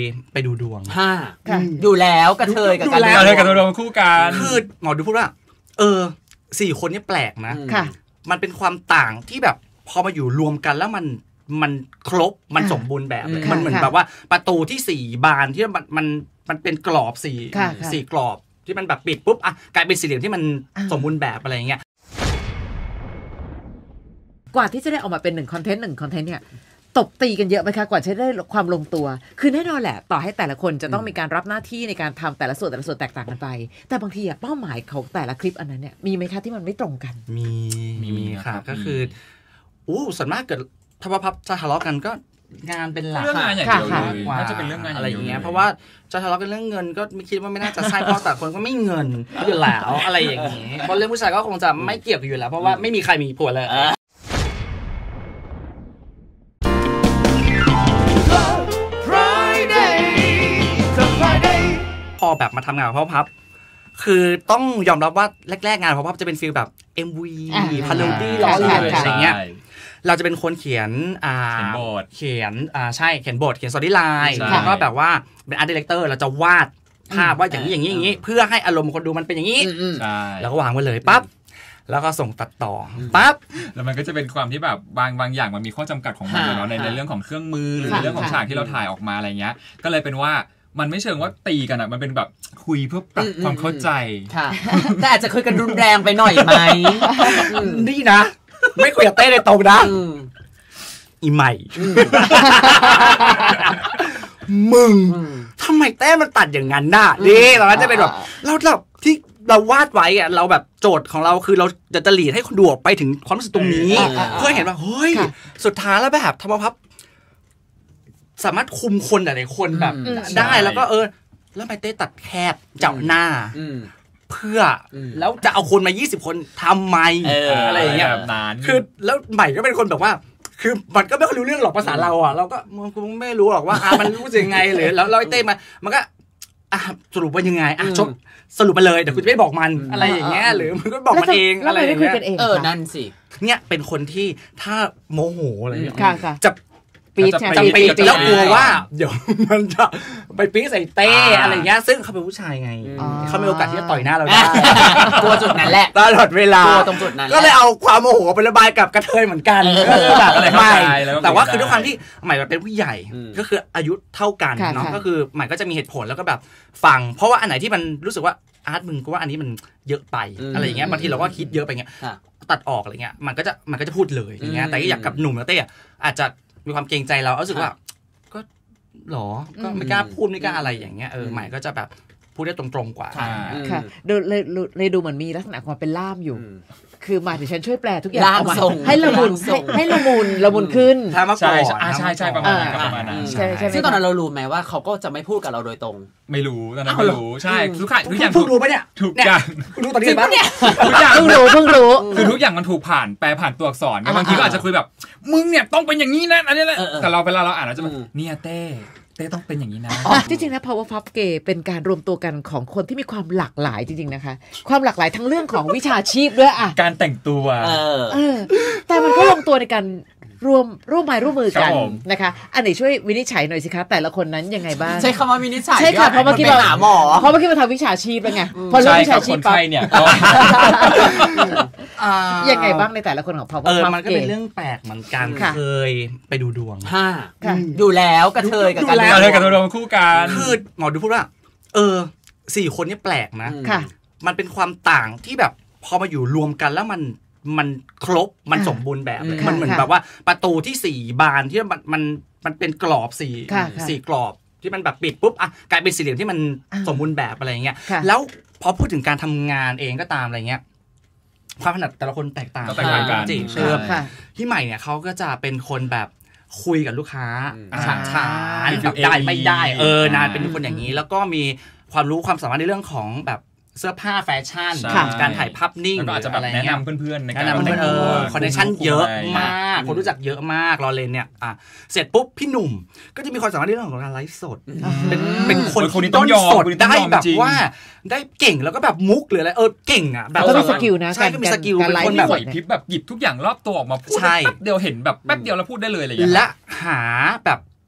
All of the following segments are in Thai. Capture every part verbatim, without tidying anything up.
ไปดูดวงฮ่าอยู่แล้วกระเทยกับกระเทยกับดวงคู่กันคือหมอดูพูดว่าเออสี่คนนี้แปลกนะมันเป็นความต่างที่แบบพอมาอยู่รวมกันแล้วมันมันครบมันสมบูรณ์แบบเลยมันเหมือนแบบว่าประตูที่สี่บานที่มันมันมันเป็นกรอบสี่สี่กรอบที่มันแบบปิดปุ๊บอ่ะกลายเป็นสี่เหลี่ยมที่มันสมบูรณ์แบบอะไรอย่างเงี้ยกว่าที่จะได้ออกมาเป็นหนึ่งคอนเทนต์หนึ่งคอนเทนต์เนี่ยตบตีกันเยอะไหมคะกว่าจะได้ความลงตัวคือแน่นอนแหละต่อให้แต่ละคนจะต้องมีการรับหน้าที่ในการทำแต่ละส่วนแต่ละส่วนแตกต่างกันไปแต่บางทีอะเป้าหมายของแต่ละคลิปอันนั้นเนี่ยมีไหมคะที่มันไม่ตรงกันมีมีค่ะก็คืออู้ส่วนมากเกิดถ้าว่าพับจะทะเลาะกันก็งานเป็นหลักเรื่องงานอย่างเดียวเลยน่าจะเป็นเรื่องงานอะไรอย่างเงี้ยเพราะว่าจะทะเลาะกันเรื่องเงินก็ไม่คิดว่าไม่น่าจะใช่เพราะแต่คนก็ไม่เงินอยู่แล้วอะไรอย่างงี้เพราะเรื่องผู้ชายก็คงจะไม่เกี่ยวกันอยู่แล้วเพราะว่าไม่มีใครมีผัวเลยพอแบบมาทำงานกับพ่อพับคือต้องยอมรับว่าแรกๆงานพ่อพับจะเป็นฟีลแบบ เอ็ม วี พาโรดี้ล้อเลียนอะไรเงี้ยเราจะเป็นคนเขียนอ่าเขียนบทเขียนอ่าใช่เขียนบทเขียนสตอรี่ไลน์แล้วก็แบบว่าเป็นอาร์ตดีเรคเตอร์เราจะวาดภาพว่าอย่างนี้อย่างนี้อย่างนี้เพื่อให้อารมณ์คนดูมันเป็นอย่างนี้แล้วก็วางไว้เลยปั๊บแล้วก็ส่งตัดต่อปั๊บแล้วมันก็จะเป็นความที่แบบบางบางอย่างมันมีข้อจำกัดของมันเนาะในในเรื่องของเครื่องมือหรือในเรื่องของฉากที่เราถ่ายออกมาอะไรเงี้ยก็เลยเป็นว่ามันไม่เชิงว่าตีกันอ่ะมันเป็นแบบคุยเพื่อปรับความเข้าใจค่ะแต่อาจจะคุยกันรุนแรงไปหน่อยไหมนี่นะไม่คุยกับเต้เลยตรงนะอีใหม่มึงทำไมเต้มันตัดอย่างนั้นน่ะนี่ตอนนั้นจะเป็นแบบเราแบบที่เราวาดไว้อ่ะเราแบบโจทย์ของเราคือเราจะจะหลีดให้คนดูไปถึงความรู้สึกตรงนี้เพื่อเห็นว่าเฮ้ยสุดท้ายแล้วแบบธรรมพับสามารถคุมคนหลายๆคนแบบได้แล้วก็เออแล้วไปเต้ตัดแคบเจาะหน้าเพื่อแล้วจะเอาคนมายี่สิบคนทำไมอะไรอย่างเงี้ยคือแล้วใหม่ก็เป็นคนแบบว่าคือมันก็ไม่ค่อยรู้เรื่องหรอกภาษาเราอ่ะเราก็มันไม่รู้หรอกว่าอ่ะมันรู้สึกยังไงหรือแล้วเราเต้มามันก็อ่ะสรุปว่ายังไงอ่ะชกสรุปมาเลยเดี๋ยวคุณจะไม่บอกมันอะไรอย่างเงี้ยหรือมันก็บอกมันเองอะไรอย่างเงี้ยเออนั่นสิเนี่ยเป็นคนที่ถ้าโมโหอะไรอย่างเงี้ยจะปี๊ดจะปี๊ดแล้วกลัวว่าเดี๋ยวมันจะไปปี๊ดใส่เต้อะไรเงี้ยซึ่งเขาเป็นผู้ชายไงเขามีโอกาสที่จะต่อยหน้าเราได้กลัวจุดนั้นแหละตลอดเวลาตรงจุดนั้นก็เลยเอาความโมโหไประบายกับกระเทยเหมือนกันแบบอะไรไม่แต่ว่าคือด้วยความที่ใหม่เป็นผู้ใหญ่ก็คืออายุเท่ากันเนาะก็คือใหม่ก็จะมีเหตุผลแล้วก็แบบฟังเพราะว่าอันไหนที่มันรู้สึกว่าอาร์ตมึงก็ว่าอันนี้มันเยอะไปอะไรอย่างเงี้ยบางทีเราก็คิดเยอะไปเงี้ยตัดออกอะไรเงี้ยมันก็จะมันก็จะพูดเลยอย่างเงี้ยแต่อยากกับหนุ่มแล้วเต้อาจจะมีความเกรงใจเรารู้สึกว่าก็หรอก็ไม่กล้าพูดไม่กล้าอะไรอย่างเงี้ยเออใหม่ก็จะแบบพูดได้ตรงๆกว่าค่ะดูเลยเลยดูเหมือนมีลักษณะความเป็นล่ามอยู่คือหมายถึงฉันช่วยแปลทุกอย่างออกมาให้ละมุนให้ละมุนละมุนขึ้นใช่ใช่ใช่ประมาณนั้นประมาณนั้นใช่ใช่ซึ่งตอนนั้นเรารู้ไหมว่าเขาก็จะไม่พูดกับเราโดยตรงไม่รู้ตอนนั้นไม่รู้ใช่ทุกอย่างทุกอย่างเพิ่งรู้ปะเนี่ยทุกอย่างรู้ตอนนี้ปะทุกอย่างเพิ่งรู้เพิ่งรู้คือทุกอย่างมันถูกผ่านแปลผ่านตัวอักษรบางทีก็อาจจะคุยแบบมึงเนี่ยต้องเป็นอย่างนี้นะอันนี้แหละแต่เราเวลาเราอ่านเราจะแบบเนี่ยเต้เต้ต้องเป็นอย่างนี้นะจริงๆนะ Power Pop Gay เป็นการรวมตัวกันของคนที่มีความหลากหลายจริงๆนะคะความหลากหลายทั้งเรื่องของวิชาชีพด้วยอะการแต่งตัวเออแต่มันก็ลงตัวในการรวมร่วมไม้ร่วมมือกันนะคะอันไหนช่วยวินิจฉัยหน่อยสิคะแต่ละคนนั้นยังไงบ้างใช้คำว่าวินิจฉัยใช่ค่ะเพราะเมื่อกี้มาหาหมอเพราะเมื่อกี้มาทำวิชาชีพแล้วไงพอเรื่องวิชาชีพปั๊บเนี่ยยังไงบ้างในแต่ละคนของ Power Pop เออมันก็เป็นเรื่องแปลกเหมือนกันเคยไปดูดวงฮ่าอยู่แล้วกระเทยกับกระเทยกับดวงคู่กันคือหมอดูพูดว่าเออสี่คนนี้แปลกนะมันเป็นความต่างที่แบบพอมาอยู่รวมกันแล้วมันมันครบมันสมบูรณ์แบบเลยมันเหมือนแบบว่าประตูที่สี่บานที่มันมันมันเป็นกรอบสี่สี่กรอบที่มันแบบปิดปุ๊บอ่ะกลายเป็นสี่เหลี่ยมที่มันสมบูรณ์แบบอะไรเงี้ยแล้วพอพูดถึงการทำงานเองก็ตามอะไรเงี้ยความถนัดแต่ละคนแตกต่างกันจริงเชื่อที่ใหม่เนี่ยเขาก็จะเป็นคนแบบคุยกับลูกค้าฉาฉานแบบได้ไม่ได้เออนานเป็นคนอย่างนี้แล้วก็มีความรู้ความสามารถในเรื่องของแบบเสื้อผ้าแฟชั่นการถ่ายภาพนิ่งก็อาจจะแบบแนะนำเพื่อนๆในการเออคอนเนคชั่นเยอะมากคนรู้จักเยอะมากรอเลนเนี่ยอ่ะเสร็จปุ๊บพี่หนุ่มก็จะมีความสามารถในเรื่องของการไลฟ์สดเป็นเป็นคนที่ต้นสดได้แบบว่าได้เก่งแล้วก็แบบมุกหรืออะไรเออเก่งอ่ะแบบก็มีสกิลนะใช่ก็มีสกิลเป็นคนแบบไหวพริบแบบหยิบทุกอย่างรอบตัวออกมาพูดแป๊บเดียวเห็นแบบแป๊บเดียวแล้วพูดได้เลยอะไรอย่างเงี้ยและหาแบบ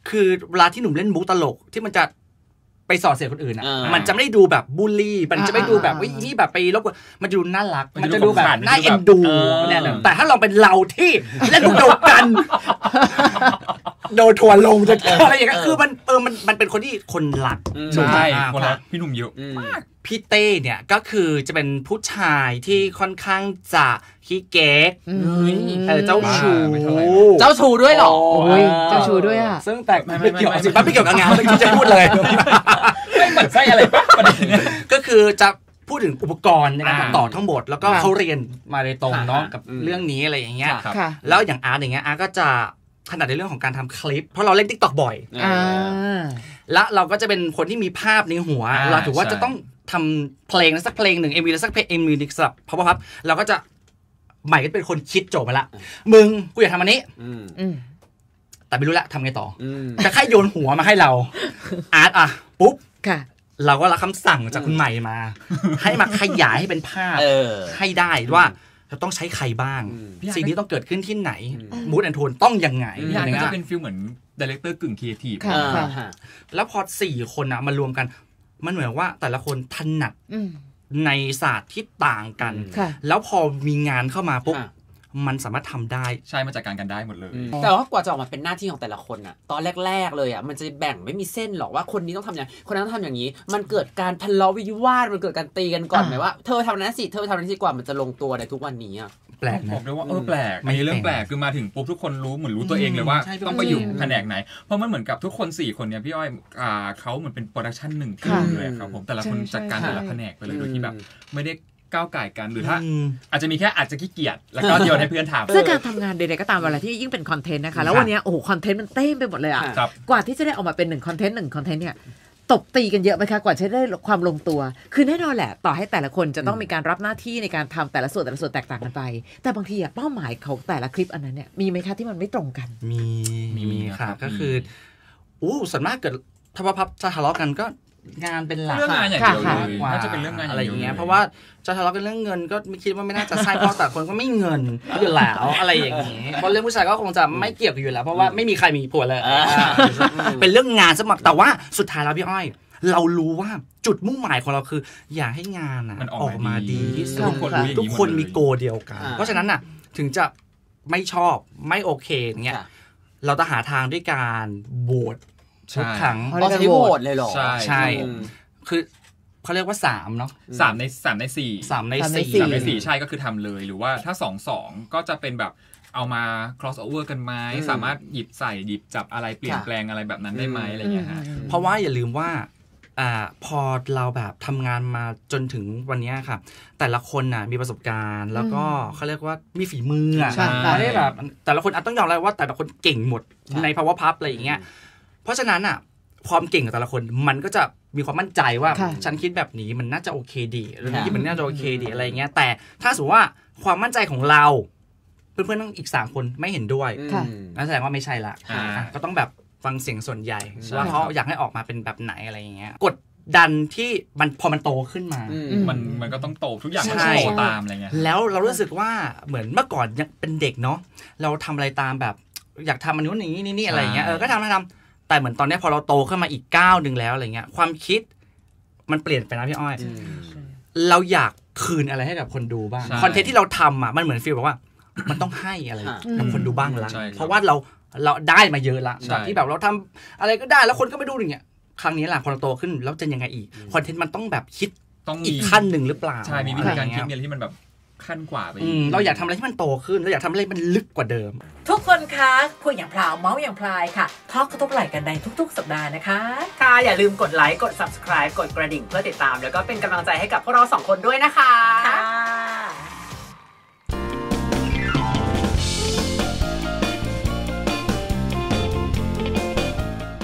คือเวลาที่หนุ่มเล่นมุกตลกที่มันจะไปสอดเสียดคนอื่นอ่ะอ่ามัมันจะไม่ได้ดูแบบบูลลี่มันจะไม่ดูแบบอ่าว่าอีนี่แบบไปรบกวนมันจะดูน่ารักมัมันนจะจะดูดูแบบขำน่ามันจะเอ็นแบบดูเออเนี่ยแต่ถ้าเราเป็นเราที่เล่นมุกเดียวกันโดนทัวร์ลงจะอะไรอย่างเงี้ยคือมันเออมันมันเป็นคนที่คนหลักใช่อ่าคนละพี่หนุ่มเยอะพี่เต้เนี่ยก็คือจะเป็นผู้ชายที่ค่อนข้างจะขี้เก๊กอืมเออเจ้าชู้ไม่เท่าไหร่เจ้าชูด้วยเหรอโอ้ยเจ้าชู้ด้วยอ่ะซึ่งแต่ไม่ไม่ไม่ไม่เกี่ยวไม่สิปั๊บไม่เกี่ยวกับงานไม่ที่จะพูดเลยไม่เหมือนไส้อะไรปะประเด็นเนี่ยก็คือจะพูดถึงอุปกรณ์ในการอ่าต่อทั้งหมดแล้วก็ค่ะเขาเรียนมาโดยตรงเนาะค่ะกับอืมเรื่องนี้อะไรอย่างเงี้ยครับค่ะแล้วอย่างอาร์ตอย่างเงี้ยอาร์ตก็จะถนัดในเรื่องของการทำคลิป เพราะเราเล่น TikTok บ่อยอ่าและเราก็จะเป็นคนที่มีภาพในหัวอ่าเราถือว่าใช่จะต้องทำเพลงสักเพลงหนึ่ง เอ็ม วี สักเพลง เอ็ม วี นึงสำหรับเพราะว่าครับเราก็จะใหม่ก็เป็นคนคิดโจทย์มาละมึงกูอยากทำอันนี้อืมอืมแต่ไม่รู้ละทำไงต่ออืมแต่แค่โยนหัวมาให้เราอาร์ตอ่ะปุ๊บค่ะเราก็รับคำสั่งจากคุณใหม่มา ให้มาขยายให้เป็นภาพเออให้ได้ว่าจะต้องใช้ใครบ้างอืมสิ่งนี้ต้องเกิดขึ้นที่ไหนอืมมูดแอนโทนต้องยังไงพี่อาร์ตอะไรก็เงี้จะยเป็นฟิลเหมือนดีเลกเตอร์กึ่งครีเอทีฟค่ะอ่าฮะแล้วพอสี่คนอะมารวมกัน มันเหมือนว่าแต่ละคนถนัดอืมในศาสตร์ที่ต่างกันอืมค่ะแล้วพอมีงานเข้ามาปุ๊บค่ะมันสามารถทำได้ใช่มาจากการกันได้หมดเลยแต่ว่ากว่าจะออกมาเป็นหน้าที่ของแต่ละคนอะตอนแรก ๆ เลยอะมันจะแบ่งไม่มีเส้นหรอกว่าคนนี้ต้องทำอย่างคนนั้นต้องทำอย่างนี้ มันเกิดการทะเลาะวิวาทมันเกิดการตีกันก่อนอ่าไหมว่าเธอทำนั้นสิเธอทำนั้นสิกว่ามันจะลงตัวในทุกวันนี้อะแปลกบนะอกได้ว่าเออแปลกไม่อันนี้เรื่องแปลกแปลกคือมาถึงปุ๊บทุกคนรู้เหมือนรู้ตัวเองเลยว่าใช่ต้องไปอยู่จริงแผนกไหน เพราะมันเหมือนกับทุกคนสี่คนเนี่ยพี่อ้อยอ่าเขาเหมือนเป็นโปรดักชันหนึ่งทีมเลยครับผมแต่ละคนใช่จัดการใช่แต่ละแผนกไปเลยโดยที่แบบไม่ได้ก้าวไก่กันหรือถ้าอืมอาจจะมีแค่อาจจะขี้เกียจแล้วก็โยนให้เพื่อนทำซึ่งการทำงานใดๆก็ตามเวลาที่ยิ่งเป็นคอนเทนต์นะคะ แล้ววันเนี้ยโอ้โหคอนเทนต์มันเต็มไปหมดเลยอ่ะค่ะครับกว่าที่จะได้ออกมาเป็นหนึ่งคอนเทนต์หนึ่งคอนเทนต์เนี่ยตบตีกันเยอะไหมคะกว่าจะได้ความลงตัว คือแน่นอนแหละต่อให้แต่ละคนจะต้องมีการรับหน้าที่ในการทำแต่ละส่วนแต่ละส่วนแตกต่างกันไป แต่บางทีอะเป้าหมายของแต่ละคลิปอันนั้นเนี่ยมีไหมคะที่มันไม่ตรงกันมีมีมีครัค่ะบก็คืออู้ส่วนมากเกิดถ้าว่าพับจะทะเลาะกันก็งานเป็นหลักเรื่องงานอย่างเดียวค่ะเลยกว่าน่าจะเป็นเรื่องงานอะไรอย่างเงี้ยดีวลเพราะว่าจะทะเลาะกันเรื่องเงินก็ไม่คิดว่าไม่น่าจะใช่เพราะแต่คนก็ไม่เงินอยู่แล้วอะไรอย่างงี้เพราะเรื่องผู้ชายก็คงจะไม่เกี่ยวกันอยู่แล้วเพราะว่าไม่มีใครมีผัวเลยอ่าเป็นเรื่องงานสมัครแต่ว่าสุดท้ายแล้วพี่อ้อย เรารู้ว่าจุดมุ่งหมายของเราคือ อยากให้งานอะมันออออก กมามาดีดีที่สุทุดกคนรู้อย่างนี้ทุกคนหมดเลยมีโกเดียวกันอ่าเพราะฉะนั้นน่ะถึงจะไม่ชอบไม่โอเคอย่างเงี้ยค่ะเราจะหาทางด้วยการโหวตทุกครั้งใช่อ๋อจะได้โหวตเลยเหรอใช่ใช่อืมคือเขาเรียกว่าสามเนาะสามในสามในสี่สามในสามในสี่สี่สามในสี่ใช่ก็คือทำเลยหรือว่าถ้าสองสองก็จะเป็นแบบเอามา cross over กันไหมอืมสามารถหยิบใส่หยิบจับอะไรเปลี่ยนค่ะแปลงอะไรแบบนั้นได้ไหมอะไรอย่างเงี้ยฮะเพราะว่าอย่าลืมว่าอ่าพอเราแบบทำงานมาจนถึงวันเนี้ยค่ะ แต่ละคนน่ะมีประสบการณ์ แล้วก็เขาเรียกว่ามีฝีมืออ่ะใช่ไม่ได้แบบแต่ละคนอาจต้องยอมรับว่าแต่ละคนเก่งหมดใช่ในภาวะพับอะไรอย่างเงี้ยเพราะฉะนั้นอ่ะความเก่งของแต่ละคนมันก็จะมีความมั่นใจว่าค่ะฉันคิดแบบนี้มันน่าจะโอเคดีเรื่องค่ะนี้มันน่าจะโอเคดีอะไรอย่างเงี้ยแต่ถ้าสมมติว่าความมั่นใจของเรา เพื่อนๆทั้งอีกสามคนไม่เห็นด้วยค่ะอืมนั่นแสดงว่าไม่ใช่ละอ่าอ่ะก็ต้องแบบฟังเสียงส่วนใหญ่ใช่ว่าเขาครับอยากให้ออกมาเป็นแบบไหนอะไรอย่างเงี้ยกดดันที่มันพอมันโตขึ้นมาอืมมันมันก็ต้องโตทุกอย่างมันใช่ต้องโตตามอะไรเงี้ยแล้วเรารู้สึกว่าเหมือนเมื่อก่อนยังเป็นเด็กเนาะเราทำอะไรตามแบบ อยากทำอันนู้นอย่างนี้นี่อะไรอย่างเงี้ยเออก็ทำทำทำแต่เหมือนตอนเนี้ยพอเราโตขึ้นมาอีกก้าวหนึ่งแล้วอะไรเงี้ยความคิดมันเปลี่ยนไปนะพี่อ้อยอืมเราอยากคืนอะไรให้กับคนดูบ้างใช่คอนเทนต์ที่เราทำอ่ะมันเหมือนฟีลแบบว่า มันต้องให้อะไรค่ะกับคนดูบ้างละใช่ครับเพราะว่าเราเราได้มาเยอะละใช่จากที่แบบเราทำอะไรก็ได้แล้วคนก็ไม่ดูอย่างเงี้ยครั้งนี้แหละพอเราโตขึ้นแล้วจะยังไงอีกคอนเทนต์มันต้องแบบคิดต้องอีมีกขั้นหนึ่งหรือเปล่าใช่มีวิธีการอะไอย่งคิดเงี้ยเนี่ยที่มันแบบขั้นกว่าไปอืมเราอยากทำอะไรที่มันโตขึ้นเราอยากทำอะไรมันลึกกว่าเดิมทุกคนคะคุยอย่างพลาวเมาส์อย่างพลายค่ะทอล์กกระทบไหล่กันในทุกๆ สัปดาห์นะคะค่ะอย่าลืมกดไลค์กด ซับสไครบ์ กดกระดิ่งเพื่อติดตาม แล้วก็เป็นกำลังใจให้กับพวกเราสองคนด้วยนะคะ